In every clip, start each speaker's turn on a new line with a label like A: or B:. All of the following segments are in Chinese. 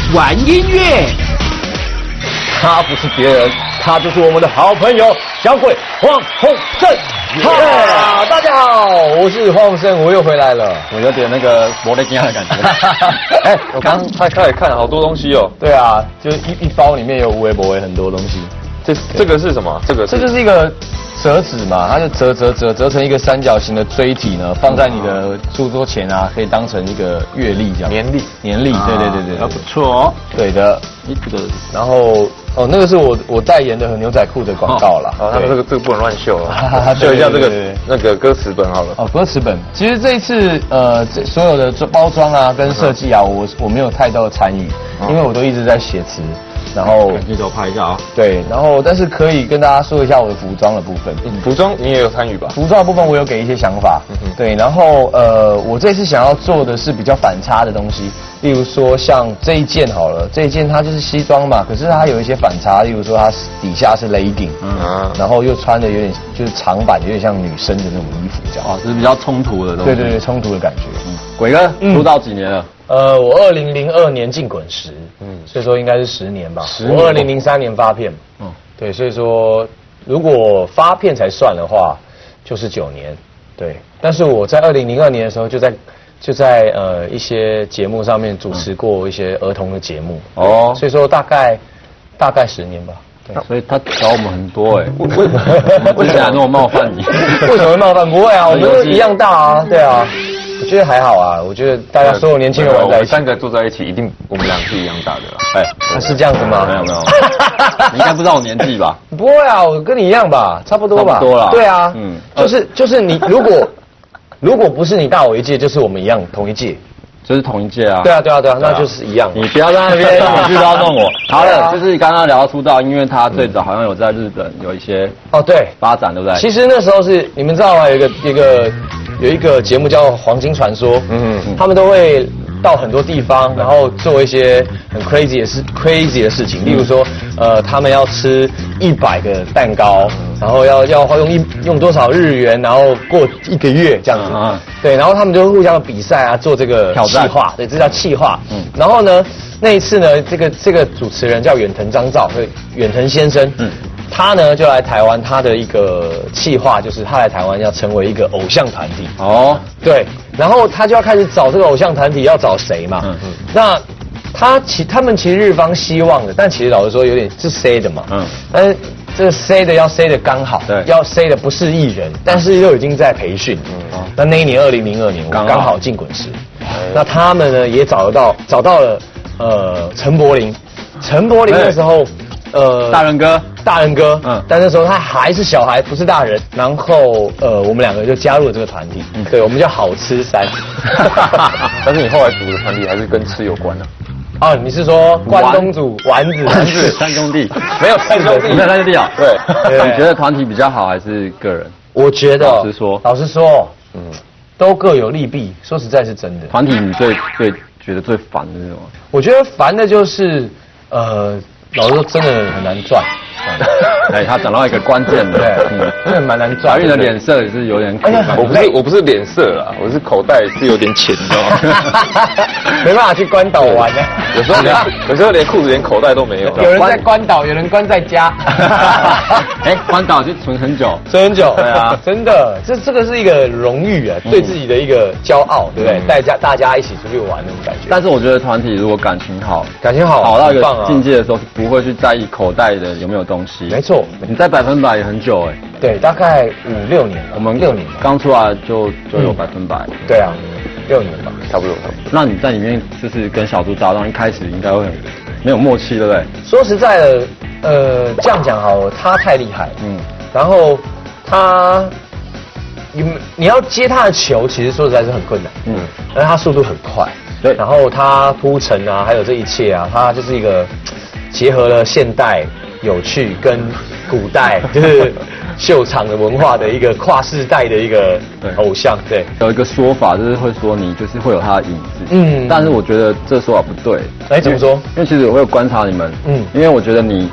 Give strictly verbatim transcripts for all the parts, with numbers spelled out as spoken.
A: 玩音乐。
B: 他不是别人，他就是我们的好朋友小鬼黄鸿升。哈，大家好，我是黄鸿升，我又回来了。
C: 我有点那个魔力惊的感觉。
B: 哎，我刚才开始看好多东西哦。对啊，就一一包里面有无微博微很多东西。
D: 这这个是什么？这个
B: 这就是一个折纸嘛，它就折折折折成一个三角形的锥体呢，放在你的书桌前啊，可以当成一个月历这样。年历，年历，对对对对，
C: 还不错哦。
B: 对的，这个，然后哦，那个是我我代言的牛仔裤的广告啦。
D: 哦，他们这个这个不能乱秀啊，秀一下这个那个歌词本好了。
B: 哦，歌词本，其实这一次呃，这所有的包装啊跟设计啊，我我没有太多的参与，因为我都一直在写词。然后
C: 镜头拍一下啊。
B: 对，然后但是可以跟大家说一下我的服装的部分。
D: 嗯、服装你也有参与吧？
B: 服装的部分我有给一些想法。嗯、对，然后呃，我这次想要做的是比较反差的东西，例如说像这一件好了，这一件它就是西装嘛，可是它有一些反差，例如说它底下是 legging， 嗯，然后又穿的有点就是长版，有点像女生的那种衣服这样。
C: 哦，这是比较冲突的东西。
B: 对对对，冲突的感觉。嗯，
C: 鬼哥出道几年了？
B: 呃，我二零零二年进滚石，嗯，所以说应该是十年吧。十年。我二零零三年发片，嗯，对，所以说如果发片才算的话，就是九年，对。但是我在二零零二年的时候就在就在呃一些节目上面主持过一些儿童的节目，哦，所以说大概大概十年吧。
C: 对，所以他找我们很多哎，为为为什么那么冒犯你？
B: 为什么会冒犯？不会啊，我们都一样大啊，对啊。我觉得还好啊，我觉得大家所有年轻人玩在一起，
D: 三个坐在一起，一定我们两个是一样大的。
B: 哎，是这样子吗？
C: 没有没有，你应该不知道我年纪吧？
B: 不会啊，我跟你一样吧，差不多吧。
C: 差不多啦。
B: 对啊，嗯，就是就是你如果如果不是你大我一届，就是我们一样同一届。
C: 就是同一届啊。
B: 对啊对啊对啊，那就是一样。
C: 你不要在那边每句都要弄我。好了，就是刚刚聊到出道，因为他最早好像有在日本有一些
B: 哦对
C: 发展，对不对？
B: 其实那时候是你们知道吗？有一个一个有一个节目叫《黄金传说》，嗯嗯，他们都会到很多地方，然后做一些很 crazy 的事 crazy 的事情，例如说呃他们要吃一百个蛋糕，然后要要用一用多少日元，然后过一个月这样子。嗯对，然后他们就互相比赛啊，做这个企划，对，这叫企划。嗯，然后呢，那一次呢，这个这个主持人叫远藤章造，对，远藤先生，嗯，他呢就来台湾，他的一个企划就是他来台湾要成为一个偶像团体。哦，对，然后他就要开始找这个偶像团体要找谁嘛。嗯嗯，那他其他们其实日方希望的，但其实老实说有点是 C 的嘛。嗯，但是。这个 C 的要 C 的刚好，对，要 C 的不是艺人，但是又已经在培训。嗯，那那一年二零零二年，我刚好进滚石。那他们呢也找得到，找到了呃陈柏霖。陈柏霖那时候，呃
C: 大人哥，
B: 大人哥，嗯，但那时候他还是小孩，不是大人。然后呃我们两个就加入了这个团体，嗯，对，我们叫好吃三。
D: 但是你后来组的团体还是跟吃有关的。
B: 哦，你是说关东煮丸子？
C: 丸子三兄弟
D: 没有三兄弟，
C: 没有三兄弟啊。
D: 对，
C: 你觉得团体比较好还是个人？
B: 我觉得，
C: 老实说，
B: 老实说，嗯，都各有利弊。说实在是真的。
C: 团体你最最觉得最烦的是什么？
B: 我觉得烦的就是，呃，老实说真的很难赚。
C: 哎，他讲到一个关键的，
B: 对，嗯，真的蛮难赚。
C: 怀孕的脸色也是有点苦。
D: 我不是我不是脸色啦，我是口袋是有点浅，你知道吗？
B: 没办法去关岛玩呢。
D: 有时候连有时候连裤子连口袋都没有。
B: 有人在关岛，有人关在家。
C: 哎，关岛就存很久，
B: 存很久。对啊，真的，这这个是一个荣誉啊，对自己的一个骄傲，对不对？大家大家一起出去玩那种感觉。
C: 但是我觉得团体如果感情好，
B: 感情好，
C: 好到一个境界的时候，不会去在意口袋的有没有东西。
B: 没错，
C: 你在百分百也很久哎。
B: 对，大概五六年，
C: 我们
B: 六年
C: 刚出来就就有百分百。
B: 对啊，六年吧，差不多。
C: 那你在里面就是跟小猪搭档，一开始应该会很没有默契，对不对？
B: 说实在的，呃，这样讲好了，他太厉害，嗯，然后他你你要接他的球，其实说实在是很困难，嗯，而他速度很快，对，然后他铺陈啊，还有这一切啊，他就是一个结合了现代有趣跟古代就是秀场的文化的一个跨世代的一个偶像。对，
C: 有一个说法就是会说你就是会有他的影子，嗯，但是我觉得这说法不对。
B: 哎，怎么说？
C: 因为其实我有观察你们，嗯，因为我觉得你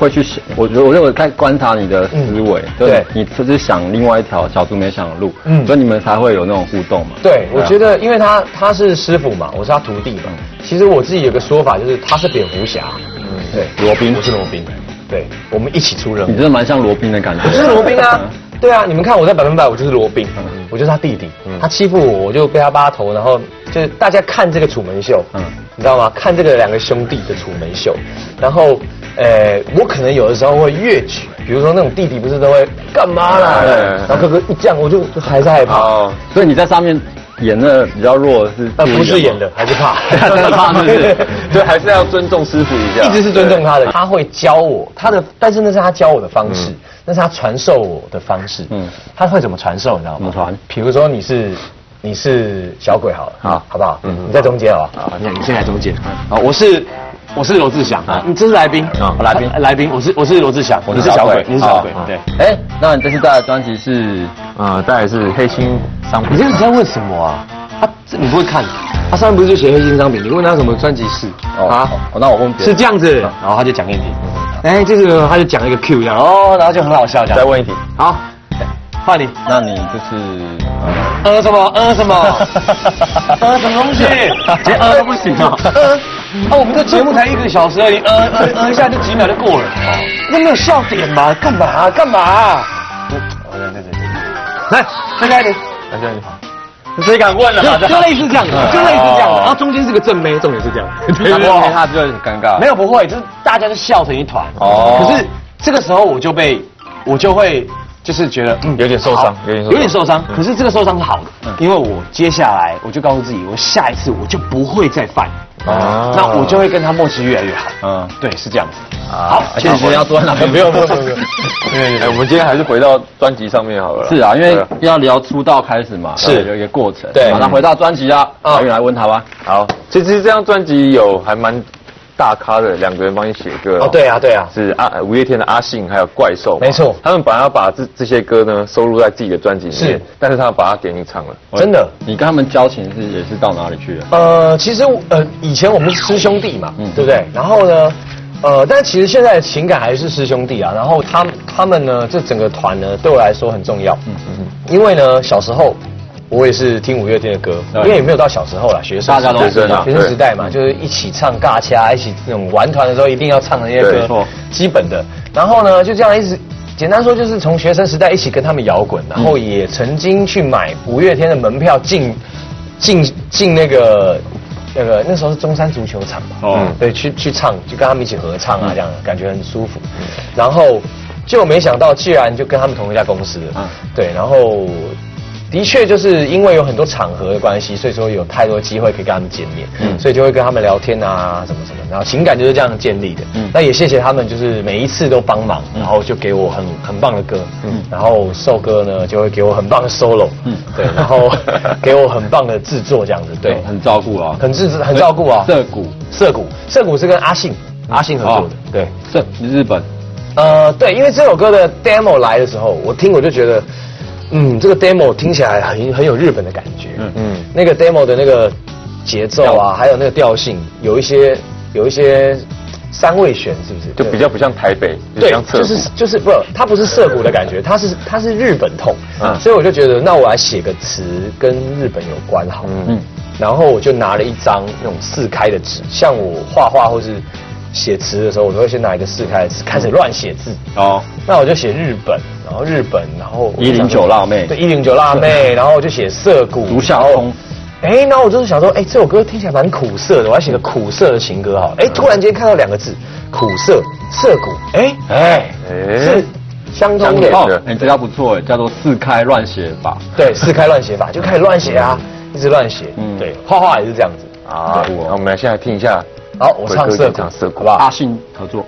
C: 会去想，我觉得我认为在观察你的思维，
B: 嗯、对，
C: 你就是想另外一条小猪没想的路，
B: 嗯，
C: 所以你们才会有那种互动嘛。
B: 对，我觉得因为他他是师傅嘛，我是他徒弟嘛。其实我自己有个说法，就是他是蝙蝠侠，嗯，对，罗宾，我是罗宾，对，我们一起出任务。
C: 你真的蛮像罗宾的感觉。
B: 我就是罗宾啊，对啊，你们看我在百分百，我就是罗宾，嗯、我就是他弟弟，嗯、他欺负我，我就被他扒头，然后就是大家看这个楚门秀，嗯，你知道吗？看这个两个兄弟的楚门秀，然后。呃，我可能有的时候会越举，比如说那种弟弟不是都会干嘛啦，然后哥哥一这样，我就还是害怕。哦，
C: 所以你在上面演的比较弱的是？
B: 呃，不是演的，还是怕，
C: 真的怕，是不是？
D: 对，还是要尊重师傅一下。
B: 一直是尊重他的，他会教我他的，但是那是他教我的方式，那是他传授我的方式。嗯，他会怎么传授？你知道吗？
C: 怎么传？
B: 比如说你是你是小鬼好了，好，好不好？嗯，你在中间好不好？好，你你先来中间。好，我是。我是罗志祥啊，你这是来宾啊，
C: 来宾
B: 来宾，我是我是罗志祥，你是小鬼，你是小鬼，对。
C: 哎，那你这次带的专辑是
D: 呃，带的是黑心商品。
B: 你这个在问什么啊？啊，你不会看？他上面不是就写黑心商品？你问他什么专辑是啊？
C: 哦，那我问别人。
B: 是这样子，然后他就讲给你听。哎，这个他就讲一个 Q 这样，哦，然后就很好笑这样。
D: 再问一题，
B: 好，换你。
C: 那你就是
B: 呃什么呃什么呃什么东西？
C: 连呃都不行啊。
B: 啊，我们这节目才一个小时而已，呃呃呃一下就几秒就过了，那没有笑点吗？干嘛干嘛？哦，对对对对，来再开一点，来再开一点。
C: 谁敢问了？
B: 就类似这样的，就类似这样的，然后中间是个正妹，重点是这样。
C: 对对对，他就很尴尬。
B: 没有不会，就是大家就笑成一团。哦。可是这个时候我就被，我就会。就是觉得嗯
D: 有点受伤，有点
B: 有点受伤，可是这个受伤是好的，因为我接下来我就告诉自己，我下一次我就不会再犯，啊，那我就会跟他默契越来越好，嗯，对，是这样子。好，
C: 谢谢要坐在哪边？
B: 不用不用不用。
D: 哎，我们今天还是回到专辑上面好了。
C: 是啊，因为要聊出道开始嘛，是有一个过程。
B: 对，
C: 那回到专辑啊，阿云来问他吧。
D: 好，其实这张专辑有还蛮。大咖的两个人帮你写歌
B: 哦，对啊，对啊，
D: 是阿五月天的阿信还有怪兽，
B: 没错，
D: 他们本来要把这这些歌呢收录在自己的专辑里面，是，但是他们把它给你唱了，
B: 真的，
C: 你跟他们交情是也是到哪里去了？
B: 呃，其实呃以前我们是师兄弟嘛，嗯，对不对？然后呢，呃，但其实现在的情感还是师兄弟啊。然后他他们呢，这整个团呢对我来说很重要，嗯嗯，因为呢小时候。我也是听五月天的歌，因为也没有到小时候啦，学生
C: 大家都知道，
B: 学生时代嘛，就是一起唱尬掐，一起那种玩团的时候一定要唱的那些歌，基本的。然后呢，就这样一直，简单说就是从学生时代一起跟他们摇滚，然后也曾经去买五月天的门票进进进那个那个那时候是中山足球场嘛，哦，对，去去唱，就跟他们一起合唱啊，这样感觉很舒服。然后就没想到，既然就跟他们同一家公司了，对，然后。的确，就是因为有很多场合的关系，所以说有太多机会可以跟他们见面，嗯，所以就会跟他们聊天啊，什么什么，然后情感就是这样建立的。嗯，那也谢谢他们，就是每一次都帮忙，然后就给我很很棒的歌，嗯，然后寿哥呢就会给我很棒的 solo， 嗯，对，然后给我很棒的制作这样子，对，
C: 很照顾啊，
B: 很制很照顾啊。
C: 涩谷，
B: 涩谷，涩谷是跟阿信阿信合作的，对，
C: 涩日本，
B: 呃，对，因为这首歌的 demo 来的时候，我听我就觉得。嗯，这个 demo 听起来很很有日本的感觉。嗯嗯，那个 demo 的那个节奏啊，还有那个调性，有一些有一些三味弦，是不是？
D: 就比较不像台北，
B: 对，就是就是不，它不是涩谷的感觉，它是它是日本痛。嗯，所以我就觉得，那我来写个词跟日本有关好。嗯，然后我就拿了一张那种四开的纸，像我画画或是写词的时候，我都会先拿一个四开的纸，开始乱写字。哦，那我就写日本。然后日本，然后
C: 一零九辣妹，
B: 对一零九辣妹，然后我就写涩谷，
C: 竹下通，
B: 哎，然后我就是想说，哎，这首歌听起来蛮苦涩的，我要写个苦涩的情歌哈，哎，突然间看到两个字，苦涩涩谷，哎哎是相通的
C: 哦，哎，这叫不错哎，叫做四开乱写法，
B: 对，四开乱写法就开始乱写啊，一直乱写，嗯，对，画画也是这样子啊，
D: 那我们来现在听一下，
B: 好，我唱涩谷，
C: 涩谷，好不好？阿信合作。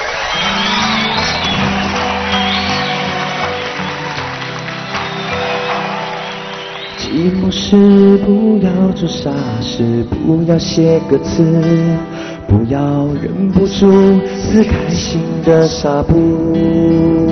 A: 寂寞时不要做傻事，不要写歌词，不要忍不住撕开心的纱布，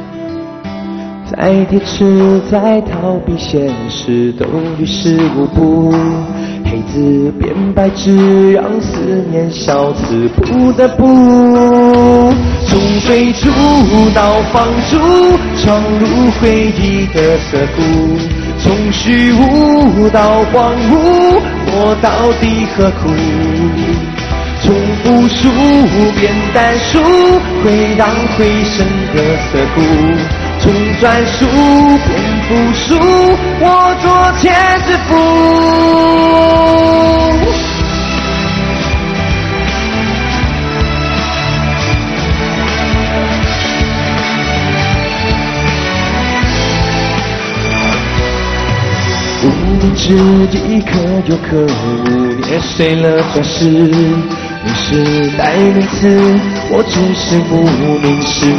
A: 再铁齿再逃避现实都于事无补，黑字变白纸让思念消磁不得不从追逐到放逐，闯入回忆的涩谷，从虚无到荒芜，我到底何苦？从不输变单数，回荡回声的涩谷，从专属变复数，我做千之夫。无名之地可有可无，捏碎了钻石，你是代名词，我只是无名氏。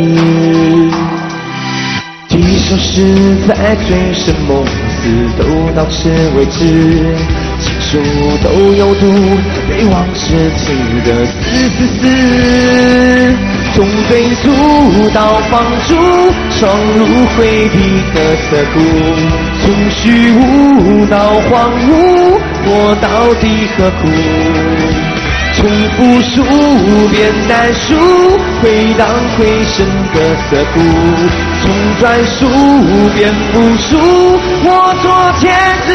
A: 几首诗在醉生梦死，都到此为止。情书都有毒，被往事刺得死死死。从追逐到放逐，闯入回忆的涩谷，从虚无到荒芜，我到底何苦？从复数变单数，回荡回声的涩谷，从专属变复数，我做千之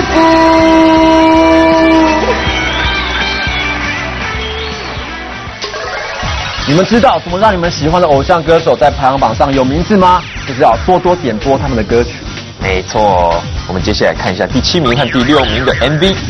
A: 夫。
C: 你们知道怎么让你们喜欢的偶像歌手在排行榜上有名字吗？就是要多多点播他们的歌曲。
D: 没错，我们接下来看一下第七名和第六名的 M V。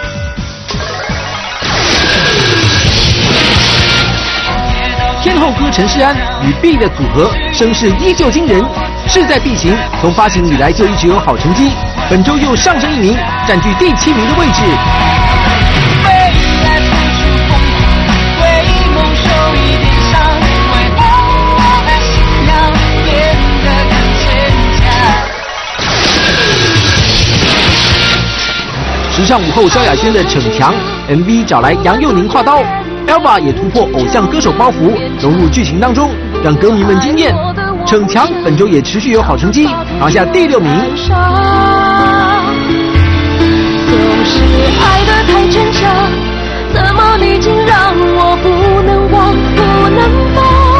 E: 天后歌陈势安与 B 的组合声势依旧惊人，势在必行，从发行以来就一直有好成绩，本周又上升一名，占据第七名的位置。时尚舞后萧亚轩的逞强 M V 找来杨佑宁画刀 ，Elva 也突破偶像歌手包袱，融入剧情当中，让歌迷们惊艳。逞强本周也持续有好成绩，拿下第六名。
F: 总是爱得太逞强，怎么你竟让我不能忘，不能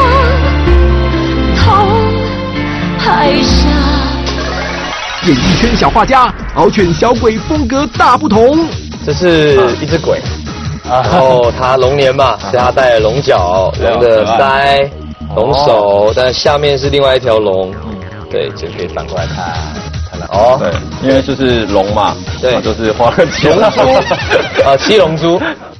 F: 放，痛还想。
E: 演艺圈小画家，獒犬小鬼风格大不同。
B: 这是一只鬼，然后它龙年嘛，所以它带了龙角、龙的腮、龙首，但下面是另外一条龙。对，就可以反过来看。
C: 哦，对，因为就是龙嘛，对，就是花了七龙珠，
B: 呃，七龙珠，